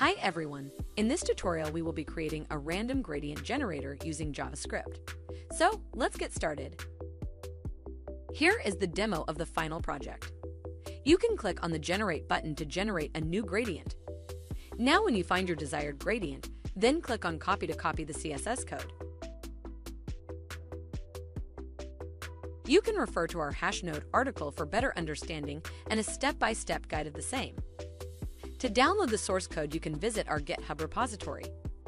Hi everyone! In this tutorial we will be creating a random gradient generator using JavaScript. So let's get started. Here is the demo of the final project. You can click on the Generate button to generate a new gradient. Now when you find your desired gradient, then click on Copy to copy the CSS code. You can refer to our Hashnode article for better understanding and a step-by-step guide of the same. To download the source code, you can visit our GitHub repository.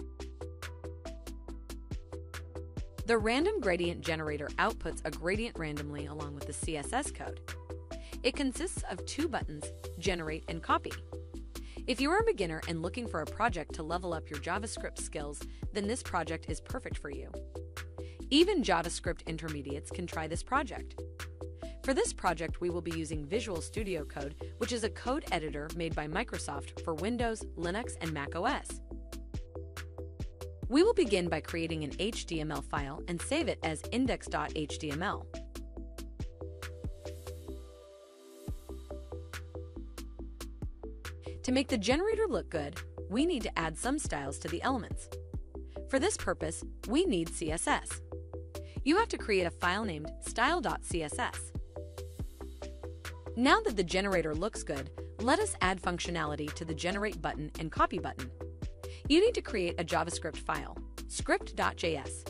The random gradient generator outputs a gradient randomly along with the CSS code. It consists of two buttons, Generate and Copy. If you are a beginner and looking for a project to level up your JavaScript skills, then this project is perfect for you. Even JavaScript intermediates can try this project. For this project, we will be using Visual Studio Code, which is a code editor made by Microsoft for Windows, Linux, and Mac OS. We will begin by creating an HTML file and save it as index.html. To make the generator look good, we need to add some styles to the elements. For this purpose, we need CSS. You have to create a file named style.css. Now that the generator looks good, let us add functionality to the Generate button and Copy button. You need to create a JavaScript file, script.js.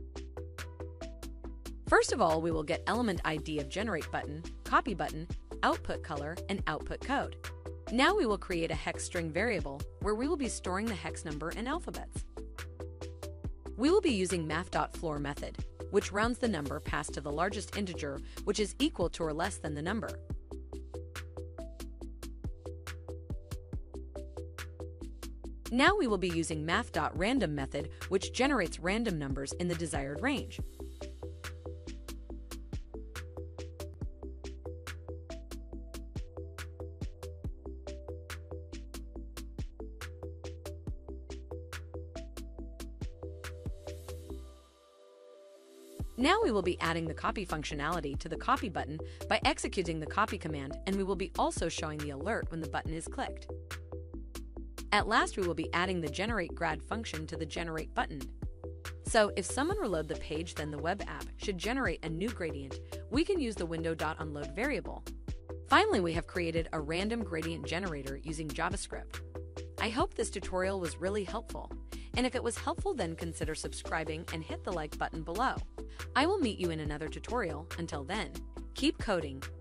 First of all, we will get element ID of Generate button, Copy button, output color, and output code. Now we will create a hex string variable where we will be storing the hex number and alphabets. We will be using math.floor method, which rounds the number passed to the largest integer, which is equal to or less than the number. Now we will be using math.random method, which generates random numbers in the desired range. Now we will be adding the copy functionality to the copy button by executing the copy command, and we will be also showing the alert when the button is clicked. At last, we will be adding the Generate grad function to the Generate button. So if someone reload the page, then the web app should generate a new gradient. We can use the window.onload variable. Finally, we have created a random gradient generator using JavaScript. I hope this tutorial was really helpful. And if it was helpful, then consider subscribing and hit the like button below. I will meet you in another tutorial. Until then, keep coding.